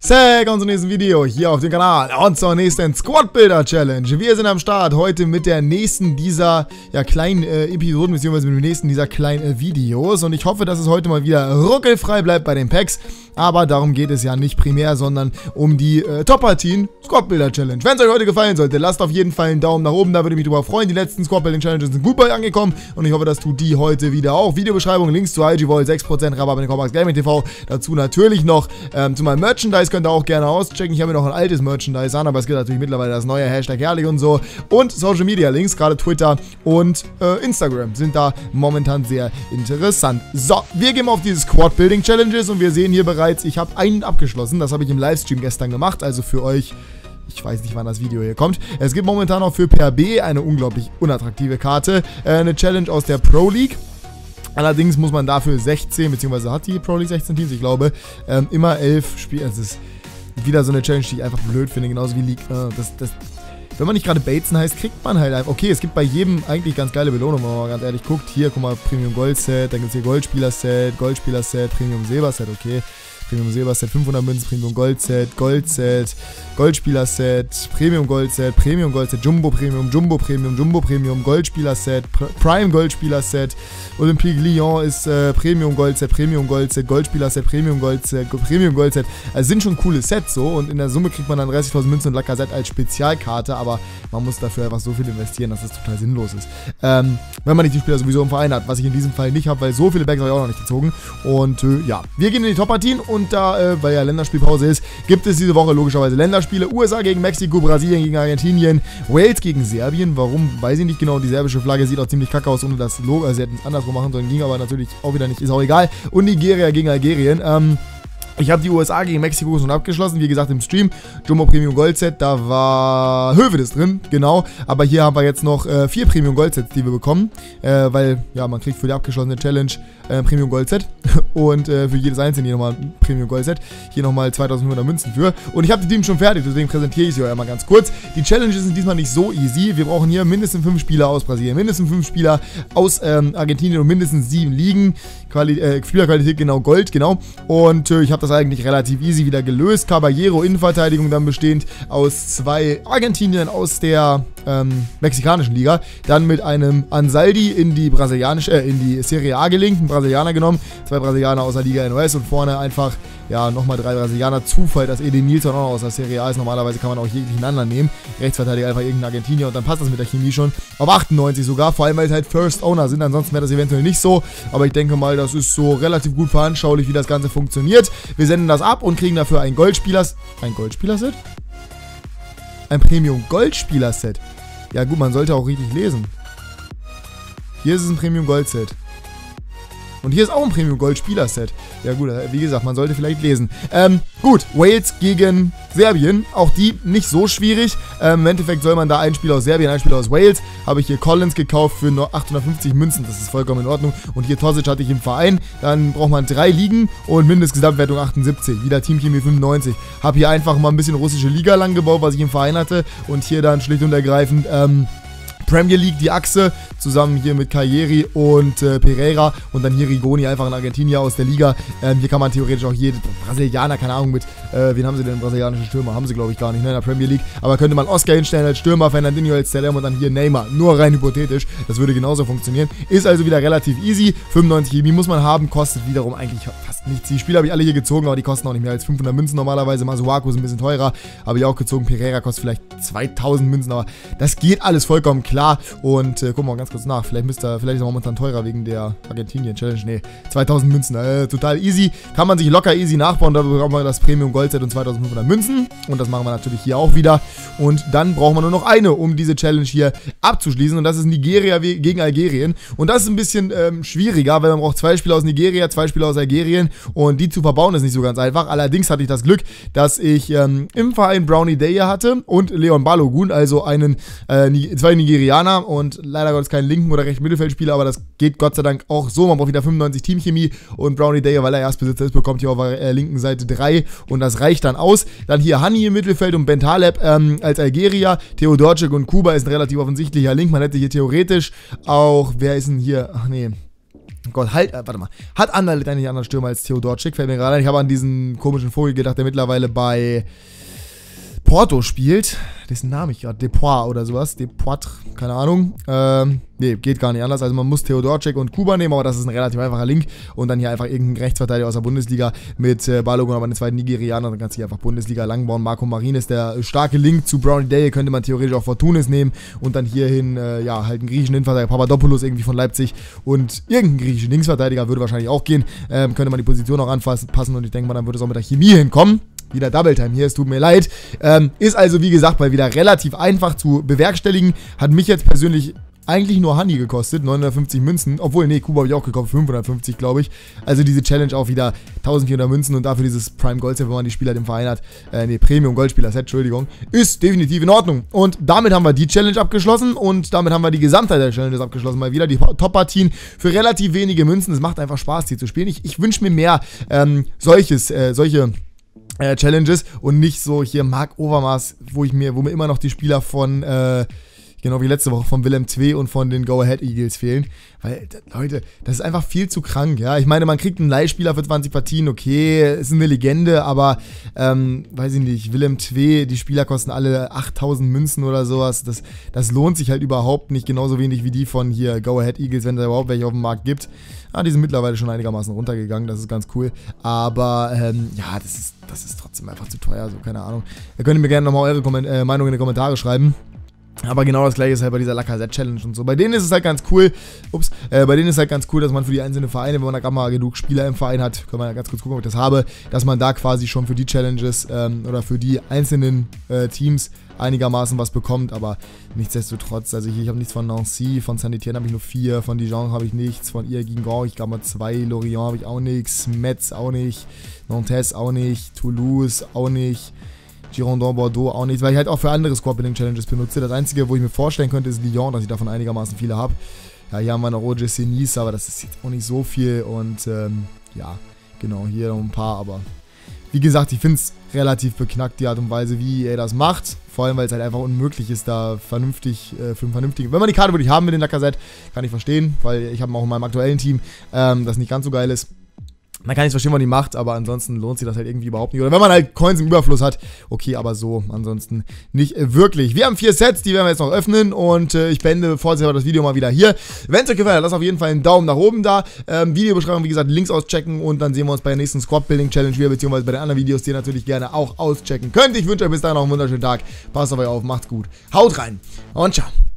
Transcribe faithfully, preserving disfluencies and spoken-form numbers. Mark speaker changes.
Speaker 1: Willkommen zum nächsten Video hier auf dem Kanal und zur nächsten Squad Builder Challenge. Wir sind am Start heute mit der nächsten dieser ja, kleinen äh, Episoden, beziehungsweise mit dem nächsten dieser kleinen äh, Videos. Und ich hoffe, dass es heute mal wieder ruckelfrei bleibt bei den Packs. Aber darum geht es ja nicht primär, sondern um die äh, Top-Partien Squad Builder Challenge. Wenn es euch heute gefallen sollte, lasst auf jeden Fall einen Daumen nach oben, da würde ich mich drüber freuen. Die letzten Squad Building Challenges sind gut bei euch angekommen und ich hoffe, das tut die heute wieder auch. Videobeschreibung, Links zu I G Vault, sechs Prozent Rabatt mit Comax Gaming T V. Dazu natürlich noch ähm, zu meinem Merchandise, könnt ihr auch gerne auschecken. Ich habe mir noch ein altes Merchandise an, aber es gibt natürlich mittlerweile das neue Hashtag herrlich und so. Und Social Media Links, gerade Twitter und äh, Instagram sind da momentan sehr interessant. So, wir gehen auf diese Squad Building Challenges und wir sehen hier bereits, ich habe einen abgeschlossen. Das habe ich im Livestream gestern gemacht, also für euch. Ich weiß nicht, wann das Video hier kommt. Es gibt momentan auch für P R B eine unglaublich unattraktive Karte. Äh, eine Challenge aus der Pro League. Allerdings muss man dafür sechzehn, beziehungsweise hat die Pro League sechzehn Teams, ich glaube, ähm, immer elf Spiele. Es ist wieder so eine Challenge, die ich einfach blöd finde, genauso wie League. Äh, das, das, wenn man nicht gerade Bateson heißt, kriegt man halt einfach. Okay, es gibt bei jedem eigentlich ganz geile Belohnungen, wenn man mal ganz ehrlich guckt. Hier, guck mal, Premium Gold Set, dann gibt es hier Goldspieler-Set, Goldspieler-Set, Premium Silber-Set, okay. Premium Silber-Set, fünfhundert Münzen, Premium Gold-Set, Gold-Set, Goldspieler-Set, Premium Gold-Set, Premium Gold-Set, Jumbo-Premium, Jumbo-Premium, Jumbo-Premium, Goldspieler-Set, Prime Goldspieler-Set, Olympique Lyon ist äh, Premium Gold-Set, Premium Gold-Set, Goldspieler-Set, Premium Gold-Set, Premium Gold-Set. Also sind schon coole Sets so und in der Summe kriegt man dann dreißigtausend Münzen und Lacazette als Spezialkarte, aber man muss dafür einfach so viel investieren, dass das total sinnlos ist. Ähm, wenn man nicht die Spieler sowieso im Verein hat, was ich in diesem Fall nicht habe, weil so viele Bags habe ich auch noch nicht gezogen. Und äh, ja, wir gehen in die Top-Partien. Und da, äh, weil ja Länderspielpause ist, gibt es diese Woche logischerweise Länderspiele. U S A gegen Mexiko, Brasilien gegen Argentinien, Wales gegen Serbien. Warum, weiß ich nicht genau. Die serbische Flagge sieht auch ziemlich kacke aus, ohne das Logo. Also sie hätten es andersrum machen sollen, ging aber natürlich auch wieder nicht. Ist auch egal. Und Nigeria gegen Algerien. Ähm... Ich habe die U S A gegen Mexiko schon abgeschlossen, wie gesagt im Stream. Jumbo Premium Gold Set, da war Hövedes drin, genau. Aber hier haben wir jetzt noch äh, vier Premium Gold Sets, die wir bekommen. Äh, weil, ja, man kriegt für die abgeschlossene Challenge äh, Premium Gold Set. Und äh, für jedes einzelne hier nochmal ein Premium Gold Set. Hier nochmal zweitausendfünfhundert Münzen für. Und ich habe die Team schon fertig, deswegen präsentiere ich sie euch einmal ganz kurz. Die Challenges sind diesmal nicht so easy. Wir brauchen hier mindestens fünf Spieler aus Brasilien, mindestens fünf Spieler aus ähm, Argentinien und mindestens sieben Ligen. Quali äh, Spielerqualität genau Gold, genau. Und äh, ich habe das eigentlich relativ easy wieder gelöst. Caballero Innenverteidigung dann bestehend aus zwei Argentiniern aus der ähm, mexikanischen Liga. Dann mit einem Ansaldi in die brasilianische, äh, in die Serie A gelinkt, einen Brasilianer genommen. Zwei Brasilianer aus der Liga N O S und vorne einfach, ja, nochmal drei Brasilianer. Zufall, dass Eden Nilsson auch noch aus der Serie A ist. Normalerweise kann man auch jeglichen anderen nehmen. Rechtsverteidiger einfach irgendeinen Argentinier und dann passt das mit der Chemie schon. Auf achtundneunzig sogar, vor allem weil es halt First Owner sind. Ansonsten wäre das eventuell nicht so. Aber ich denke mal, das ist so relativ gut veranschaulich, wie das Ganze funktioniert. Wir senden das ab und kriegen dafür ein Goldspieler... Ein Goldspieler-Set? Ein Premium Goldspieler-Set. Ja gut, man sollte auch richtig lesen. Hier ist es ein Premium Gold-Set. Und hier ist auch ein Premium Gold Spieler Set. Ja gut, wie gesagt, man sollte vielleicht lesen. Ähm, gut, Wales gegen Serbien. Auch die nicht so schwierig. Ähm, Im Endeffekt soll man da einen Spieler aus Serbien, einen Spieler aus Wales. Habe ich hier Collins gekauft für nur achthundertfünfzig Münzen. Das ist vollkommen in Ordnung. Und hier Tosic hatte ich im Verein. Dann braucht man drei Ligen und Mindestgesamtwertung achtundsiebzig. Wieder Teamchemie fünfundneunzig. Habe hier einfach mal ein bisschen russische Liga lang gebaut, was ich im Verein hatte. Und hier dann schlicht und ergreifend, ähm, Premier League, die Achse, zusammen hier mit Cagliari und äh, Pereira und dann hier Rigoni, einfach ein Argentinier aus der Liga. Ähm, hier kann man theoretisch auch jeden Brasilianer, keine Ahnung, mit, äh, wen haben sie denn, brasilianischen Stürmer? Haben sie, glaube ich, gar nicht, ne, in der Premier League. Aber könnte man Oscar hinstellen als Stürmer, Fernandinho als C L M und dann hier Neymar. Nur rein hypothetisch, das würde genauso funktionieren. Ist also wieder relativ easy. fünfundneunzig Chemie muss man haben, kostet wiederum eigentlich fast nichts. Die Spieler habe ich alle hier gezogen, aber die kosten auch nicht mehr als fünfhundert Münzen normalerweise. Masuaku ist ein bisschen teurer, habe ich auch gezogen. Pereira kostet vielleicht zweitausend Münzen, aber das geht alles vollkommen klar. Und äh, gucken wir mal ganz kurz nach. Vielleicht, müsste, vielleicht ist er momentan teurer wegen der Argentinien-Challenge. Nee, zweitausend Münzen. Äh, total easy. Kann man sich locker easy nachbauen. Da bekommt man das Premium Gold-Set und zweitausendfünfhundert Münzen. Und das machen wir natürlich hier auch wieder. Und dann brauchen wir nur noch eine, um diese Challenge hier abzuschließen. Und das ist Nigeria gegen Algerien. Und das ist ein bisschen ähm, schwieriger, weil man braucht zwei Spieler aus Nigeria, zwei Spieler aus Algerien. Und die zu verbauen ist nicht so ganz einfach. Allerdings hatte ich das Glück, dass ich ähm, im Verein Brownie Daya hatte und Leon Balogun, also einen äh, zwei Nigerianer. Und leider Gottes keinen linken oder rechten Mittelfeldspieler, aber das geht Gott sei Dank auch so. Man braucht wieder fünfundneunzig Teamchemie und Brownie Daya, weil er Erstbesitzer ist, bekommt hier auf der äh, linken Seite drei und das reicht dann aus. Dann hier Hani im Mittelfeld und Bentaleb ähm, als Algerier. Theodorczyk und Kuba ist ein relativ offensichtlicher Link. Man hätte hier theoretisch auch, wer ist denn hier? Ach nee. Gott, halt, äh, warte mal. Hat Anderlecht eigentlich einen anderen Stürmer als Theodorczyk? Fällt mir gerade ein. Ich habe an diesen komischen Vogel gedacht, der mittlerweile bei Porto spielt. Dessen Name ich gerade. Depois oder sowas. Depoitre, keine Ahnung. Ähm, nee, geht gar nicht anders. Also man muss Theodorczyk und Kuba nehmen, aber das ist ein relativ einfacher Link. Und dann hier einfach irgendein Rechtsverteidiger aus der Bundesliga mit äh, Balogun, aber den zweiten Nigerianer. Dann kannst du hier einfach Bundesliga lang bauen. Marco Marin ist der starke Link zu Brownie Day. Könnte man theoretisch auch Fortunis nehmen. Und dann hierhin, äh, ja, halt einen griechischen Innenverteidiger. Papadopoulos irgendwie von Leipzig. Und irgendein griechischen Linksverteidiger würde wahrscheinlich auch gehen. Ähm, könnte man die Position auch anpassen. Und ich denke mal, dann würde es auch mit der Chemie hinkommen. Wieder Double Time hier, es tut mir leid. Ähm, ist also, wie gesagt, mal wieder relativ einfach zu bewerkstelligen. Hat mich jetzt persönlich eigentlich nur Honey gekostet, neunhundertfünfzig Münzen. Obwohl, nee, Kuba habe ich auch gekauft, fünfhundertfünfzig, glaube ich. Also diese Challenge auch wieder eintausendvierhundert Münzen und dafür dieses Prime Goldset, wenn man die Spieler im Verein hat. Äh, nee, Premium Goldspieler-Set, Entschuldigung. Ist definitiv in Ordnung. Und damit haben wir die Challenge abgeschlossen und damit haben wir die Gesamtheit der Challenges abgeschlossen. Mal wieder die Top-Partien für relativ wenige Münzen. Es macht einfach Spaß, die zu spielen. Ich, ich wünsche mir mehr ähm, solches, äh, solche... Äh, Challenges und nicht so hier Marc Overmars, wo ich mir, wo mir immer noch die Spieler von, äh, genau wie letzte Woche, von Willem zwei und von den Go-Ahead Eagles fehlen. Weil, Leute, das ist einfach viel zu krank, ja. Ich meine, man kriegt einen Leihspieler für zwanzig Partien, okay, ist eine Legende, aber, ähm, weiß ich nicht, Willem zwei, die Spieler kosten alle achttausend Münzen oder sowas. Das, das lohnt sich halt überhaupt nicht, genauso wenig wie die von hier Go-Ahead Eagles, wenn da überhaupt welche auf dem Markt gibt. Ah, die sind mittlerweile schon einigermaßen runtergegangen, das ist ganz cool. Aber, ähm, ja, das ist, das ist trotzdem einfach zu teuer, so, keine Ahnung. Ihr könnt mir gerne nochmal eure Komment äh, Meinung in die Kommentare schreiben. Aber genau das gleiche ist halt bei dieser Lacazette-Challenge und so. Bei denen ist es halt ganz cool, ups, äh, bei denen ist es halt ganz cool, dass man für die einzelnen Vereine, wenn man da gerade mal genug Spieler im Verein hat, können wir ja ganz kurz gucken, ob ich das habe, dass man da quasi schon für die Challenges ähm, oder für die einzelnen äh, Teams einigermaßen was bekommt, aber nichtsdestotrotz, also hier, ich habe nichts von Nancy, von Saint-Étienne habe ich nur vier, von Dijon habe ich nichts, von I R Guingamp, ich glaube mal zwei, Lorient habe ich auch nichts, Metz auch nicht, Nantes auch nicht, Toulouse auch nicht, Girondin, Bordeaux auch nichts, weil ich halt auch für andere Squad-Building-Challenges benutze. Das Einzige, wo ich mir vorstellen könnte, ist Lyon, dass ich davon einigermaßen viele habe. Ja, hier haben wir noch O G C Nice, aber das ist jetzt auch nicht so viel und ähm, ja, genau, hier noch ein paar, aber wie gesagt, ich finde es relativ beknackt, die Art und Weise, wie er das macht. Vor allem, weil es halt einfach unmöglich ist, da vernünftig, äh, für einen vernünftigen... Wenn man die Karte wirklich haben mit den Lacazette, kann ich verstehen, weil ich habe auch in meinem aktuellen Team, ähm, das nicht ganz so geil ist. Man kann nicht verstehen, was die macht, aber ansonsten lohnt sich das halt irgendwie überhaupt nicht. Oder wenn man halt Coins im Überfluss hat, okay, aber so, ansonsten nicht äh, wirklich. Wir haben vier Sets, die werden wir jetzt noch öffnen und äh, ich beende vorsichtshalber das Video mal wieder hier. Wenn es euch gefallen hat, lasst auf jeden Fall einen Daumen nach oben da. Ähm, Videobeschreibung, wie gesagt, Links auschecken und dann sehen wir uns bei der nächsten Squad-Building-Challenge wieder, beziehungsweise bei den anderen Videos, die ihr natürlich gerne auch auschecken könnt. Ich wünsche euch bis dahin noch einen wunderschönen Tag. Passt auf euch auf, macht's gut. Haut rein und ciao.